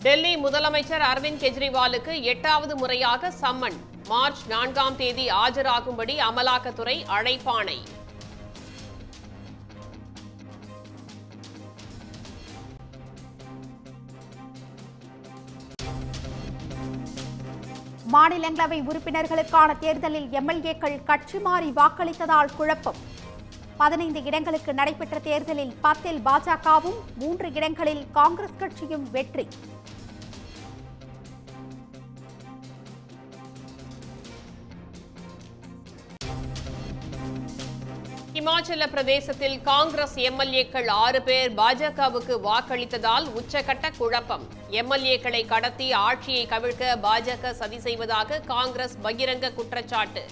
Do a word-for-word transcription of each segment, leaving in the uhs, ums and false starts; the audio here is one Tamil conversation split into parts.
டெல்லி முதலமைச்சர் அரவிந்த் கெஜ்ரிவாலுக்கு எட்டாவது முறையாக சம்மன். மார்ச் நான்காம் தேதி ஆஜராகும்படி அமலாக்கத்துறை அழைப்பாணை. மாநிலங்களவை உறுப்பினர்களுக்கான தேர்தலில் எம்எல்ஏக்கள் கட்சி மாறி வாக்களித்ததால் குழப்பம். பதினைந்து இடங்களுக்கு நடைபெற்ற தேர்தலில் பத்தில் பாஜகவும் மூன்று இடங்களில் காங்கிரஸ் கட்சியும் வெற்றி. இமாச்சல பிரதேசத்தில் காங்கிரஸ் எம்எல்ஏக்கள் ஆறு பேர் பாஜகவுக்கு வாக்களித்ததால் உச்சகட்ட குழப்பம். எம்எல்ஏக்களை கடத்தி ஆட்சியை கவிழ்க்க பாஜக சதி செய்வதாக காங்கிரஸ் பகிரங்க குற்றச்சாட்டு.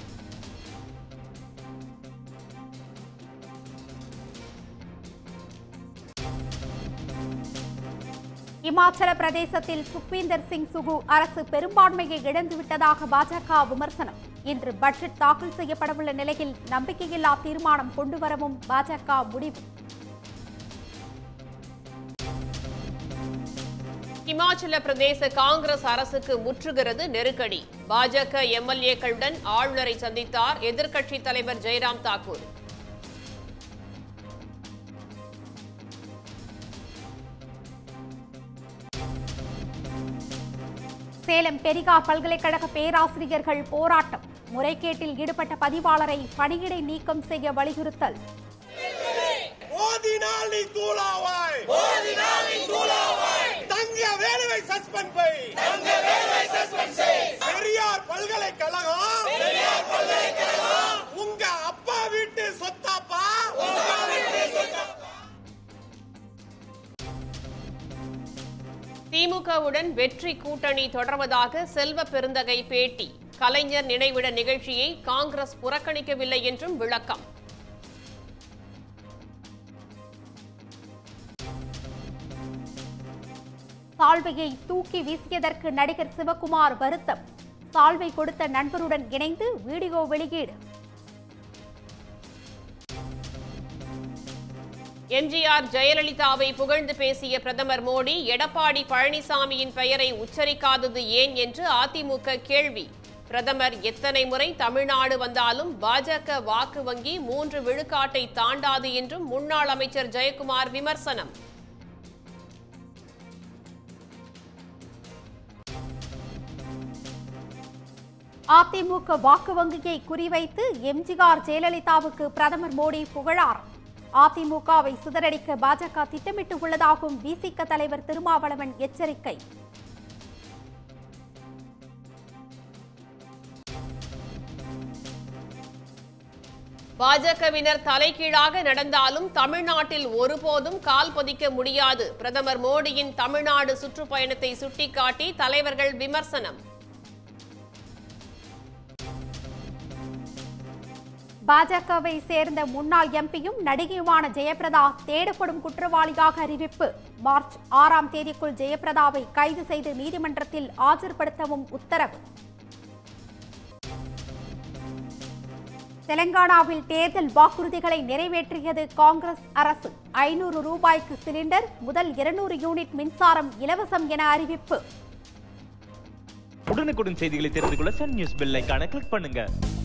இமாச்சல பிரதேசத்தில் சுக்வீந்தர் சிங் சுகு அரசு பெரும்பான்மையை இழந்துவிட்டதாக பாஜக விமர்சனம். இன்று பட்ஜெட் தாக்கல் செய்யப்படவுள்ள நிலையில் நம்பிக்கையில்லா தீர்மானம் கொண்டுவரவும் பாஜக முடிவு. இமாச்சல பிரதேச காங்கிரஸ் அரசுக்கு முற்றுகிறது நெருக்கடி. பாஜக எம்எல்ஏக்களுடன் ஆளுநரை சந்தித்தார் எதிர்க்கட்சித் தலைவர் ஜெய்ராம் தாக்கூர். சேலம் பெரியார் பல்கலைக்கழக பேராசிரியர்கள் போராட்டம். முறைகேட்டில் ஈடுபட்ட பதிவாளரை பணியிடை நீக்கம் செய்ய வலியுறுத்தல். பெரியார் பல்கலைக்கழகம் உங்க அப்பா வீட்டு சொத்தாப்பா. திமுகவுடன் வெற்றி கூட்டணி தொடர்வதாக செல்வ பெருந்தகை பேட்டி. கலைஞர் நினைவிட நிகழ்ச்சியை காங்கிரஸ் புறக்கணிக்கவில்லை என்றும் விளக்கம். சால்வையை தூக்கி வீசியதற்கு நடிகர் சிவகுமார் வருத்தம். சால்வை கொடுத்த நண்பருடன் இணைந்து வீடியோ வெளியீடு. எம்ஜிஆர் ஜெயலலிதாவை புகழ்ந்து பேசிய பிரதமர் மோடி எடப்பாடி பழனிசாமியின் பெயரை உச்சரிக்காதது ஏன் என்று அதிமுக கேள்வி. பிரதமர் எத்தனை முறை தமிழ்நாடு வந்தாலும் பாஜக வாக்கு வங்கி மூன்று விழுக்காட்டை தாண்டாது என்றும் முன்னாள் அமைச்சர் ஜெயக்குமார் விமர்சனம். அதிமுக வாக்கு வங்கியை குறிவைத்து எம்ஜிஆர் ஜெயலலிதாவுக்கு பிரதமர் மோடி புகழார். அதிமுகவை சிதறடிக்க பாஜக திட்டமிட்டு உள்ளதாகவும் விசிக தலைவர் திருமாவளவன் எச்சரிக்கை. பாஜகவினர் தலைகீழாக நடந்தாலும் தமிழ்நாட்டில் ஒருபோதும் கால் பதிக்க முடியாது. பிரதமர் மோடியின் தமிழ்நாடு சுற்றுப்பயணத்தை சுட்டிக்காட்டி தலைவர்கள் விமர்சனம். பாஜகவை சேர்ந்த முன்னாள் எம்பியும் நடிகையுமான ஜெயபிரதா தேடப்படும் குற்றவாளியாக அறிவிப்பு. மார்ச் ஆறாம் தேதிக்குள் ஜெயபிரதாவை கைது செய்து நீதிமன்றத்தில் ஆஜர்படுத்தவும் உத்தரவு. தெலங்கானாவில் தேர்தல் வாக்குறுதிகளை நிறைவேற்றியது காங்கிரஸ் அரசு. ஐநூறு ரூபாய்க்கு சிலிண்டர், முதல் இருநூறு யூனிட் மின்சாரம் இலவசம் என அறிவிப்பு. உடனுக்குடன் செய்திகளை தெரிந்து கொள்ள சன் நியூஸ் பெல் ஐகானை கிளிக் பண்ணுங்க.